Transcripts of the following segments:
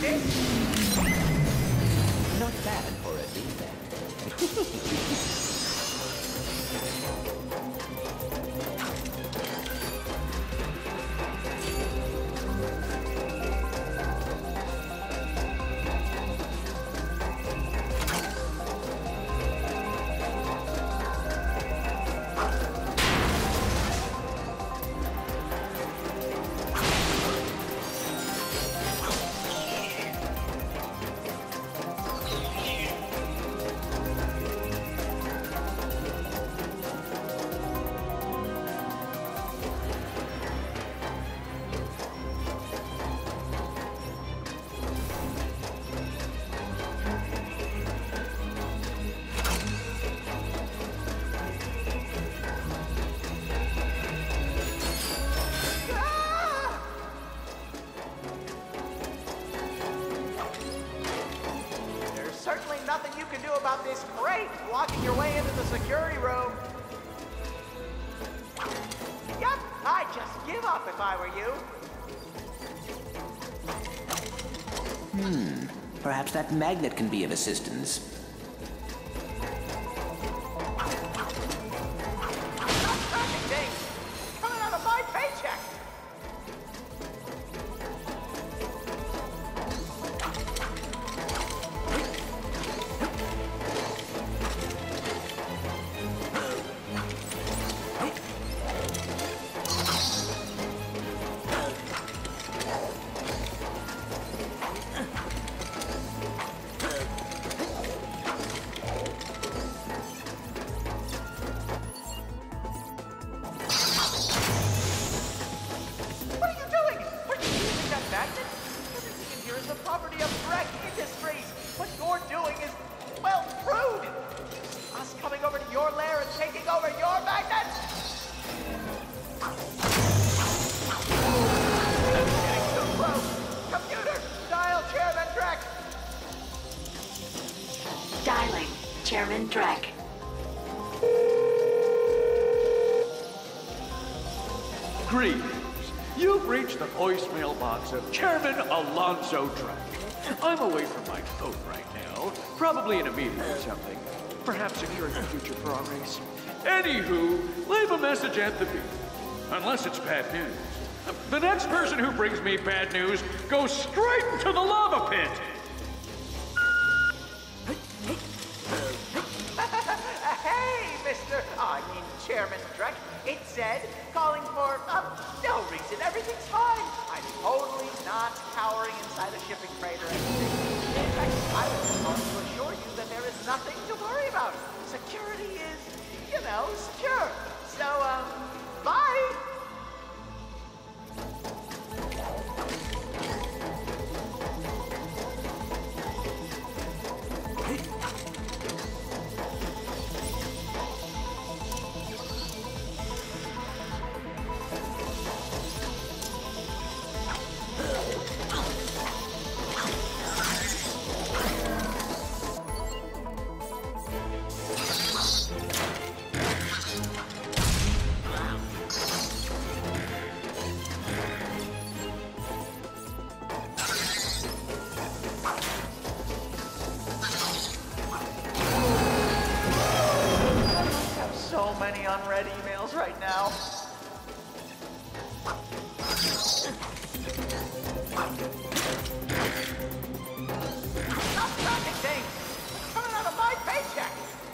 this? Not bad for a defect. Certainly nothing you can do about this crate blocking your way into the security room. Yep, I'd just give up if I were you. Perhaps that magnet can be of assistance. Stop tracking things! Coming out of my paycheck! Everything in here is the property of Breck Industries. What you're doing is, well, rude. Us coming over to your lair and taking over your magnets. Getting too close. Computer, dial Chairman Drek. Dialing Chairman Drek. Greetings. You've reached the voicemail box of Chairman Alonzo Drek. I'm away from my phone right now, probably in a meeting or something. Perhaps securing the future for our race. Anywho, leave a message at the beep. Unless it's bad news. The next person who brings me bad news goes straight into the lava pit. Hey, Chairman Drek. It said, calling for, no reason, everything's fine. I'm totally not cowering inside a shipping crate or anything. In fact, I was just calling to assure you that there is nothing to worry about. Security is, secure. So, bye! So many unread emails right now. Stop tracking things! Coming out of my paycheck!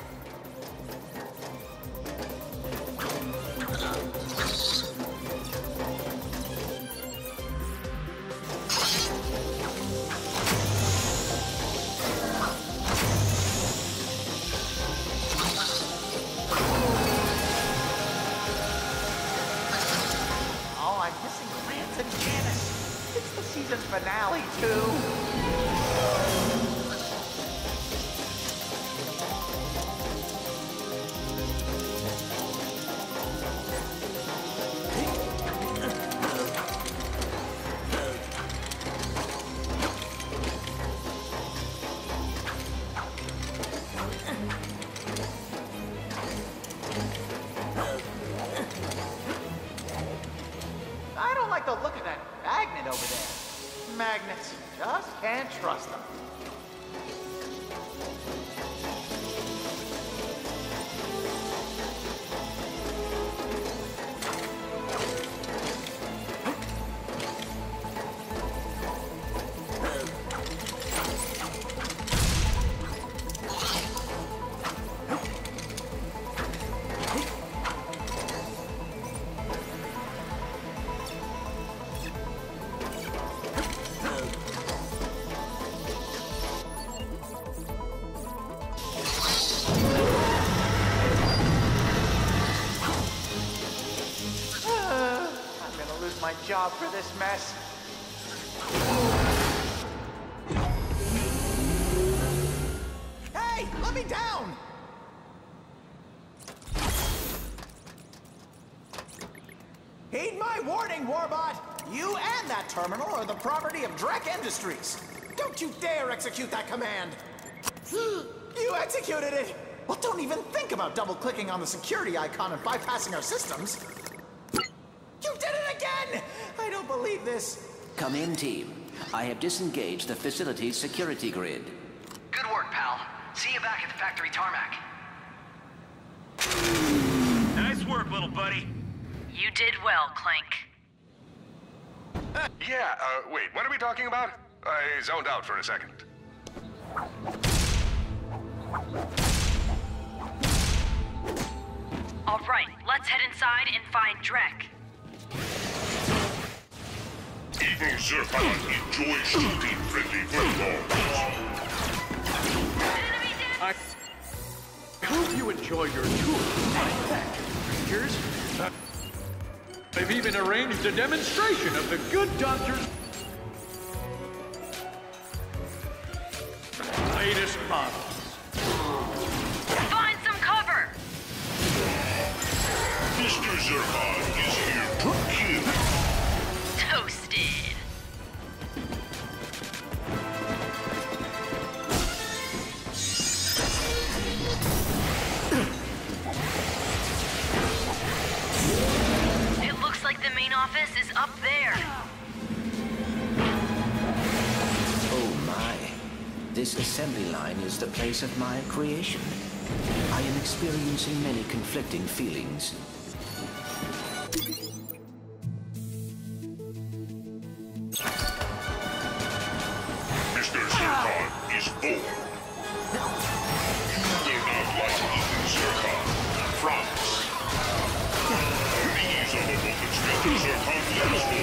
It's the season finale, too. I don't like the look of that magnet over there. Magnets. Just can't trust them. My job for this mess. Hey, let me down! Heed my warning, Warbot! You and that terminal are the property of Drek Industries. Don't you dare execute that command! You executed it! Well, don't even think about double-clicking on the security icon and bypassing our systems. You did it again! I don't believe this. Come in, team. I have disengaged the facility's security grid. Good work, pal. See you back at the factory tarmac. Nice work, little buddy. You did well, Clank. Yeah, wait, what are we talking about? I zoned out for a second. All right, let's head inside and find Drek. Evil Zircon enjoys shooting friendly footballs. I hope you enjoy your tour of my factory, creatures. I've even arranged a demonstration of the good doctor's latest models. Find some cover! Mr. Zircon is here to kill. Toasted. It looks like the main office is up there. Oh my. This assembly line is the place of my creation. I am experiencing many conflicting feelings. Mr. Zircon is bold. You will not like Evil Zircon. Promise. These are the moments Mr. Zircon lives for.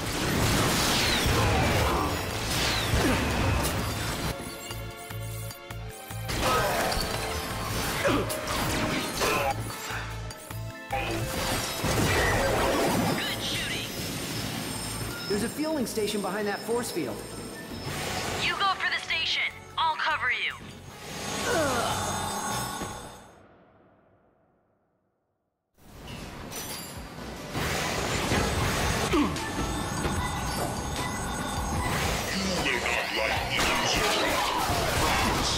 Good shooting. There's a fueling station behind that force field. You go for the station. I'll cover you. You will not like Evil Zircon. Promise.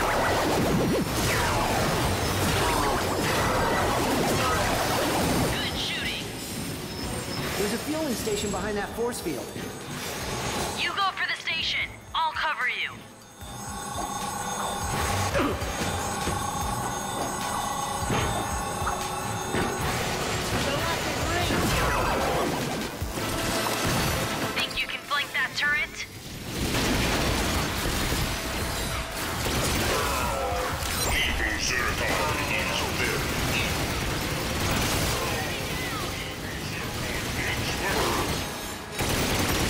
Good shooting. There's a fueling station behind that force field. You go for the station. I'll cover you. Think you can flank that turret? Evil Zircon is very evil.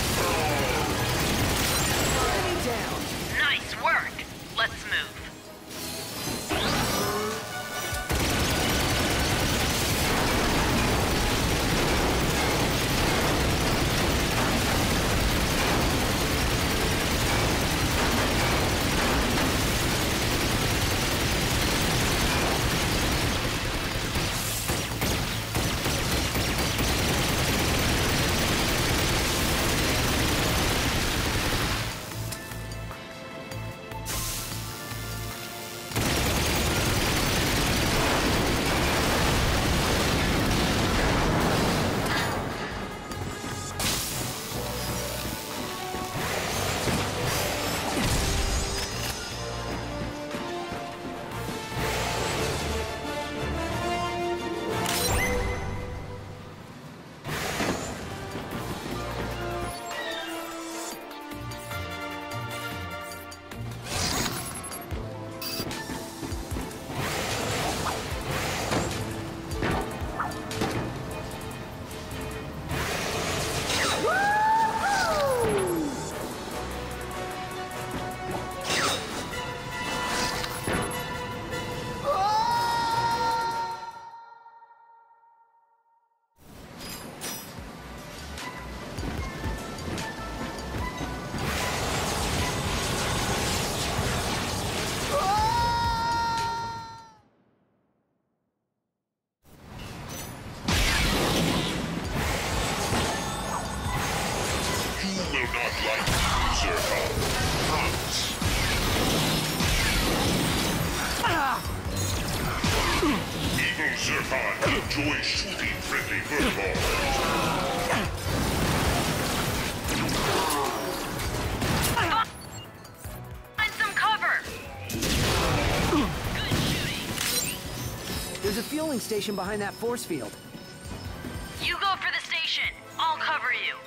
Zircon enjoys shooting friendly furballs. Find some cover! Good shooting. There's a fueling station behind that force field. You go for the station. I'll cover you.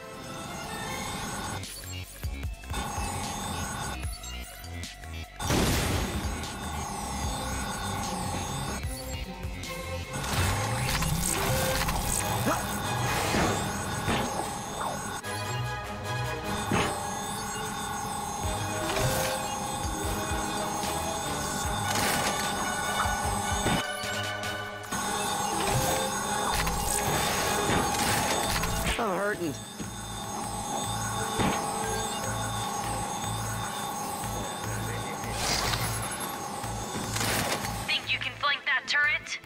I'm hurting. Think you can flank that turret?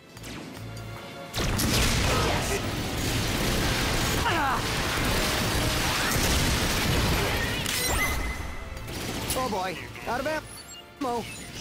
Oh boy, out of ammo.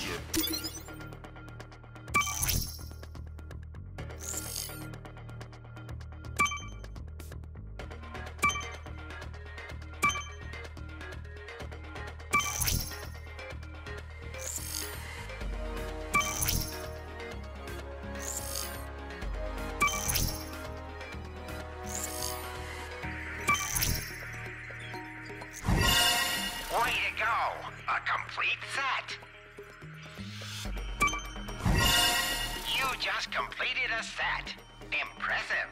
Way to go! A complete set! You just completed a set. Impressive.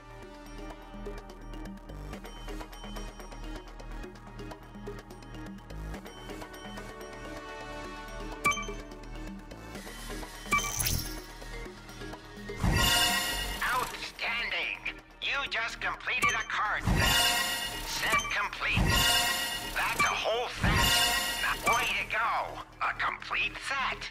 Outstanding! You just completed a card set. Set complete. That's a whole set. Now, way to go! A complete set.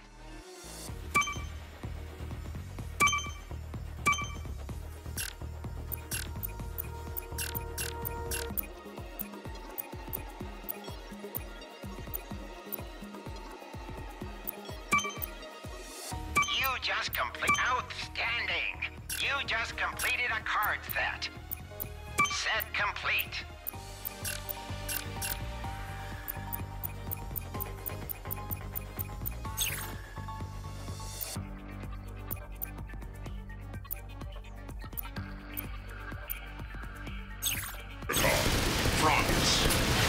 You just complete. Outstanding! You just completed a card set. Set complete. France.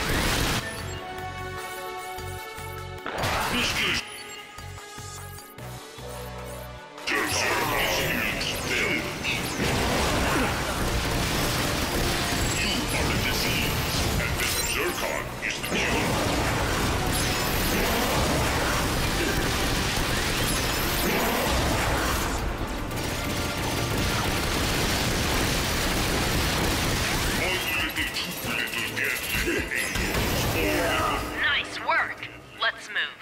Mr. Zircon is very evil. You are the disease, and Mr. Zircon is the cure. Nice work. Let's move.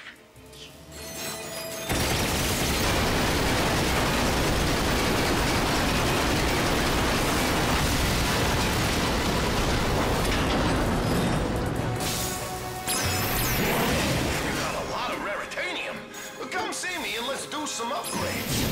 You got a lot of raritanium. Well, come see me and let's do some upgrades.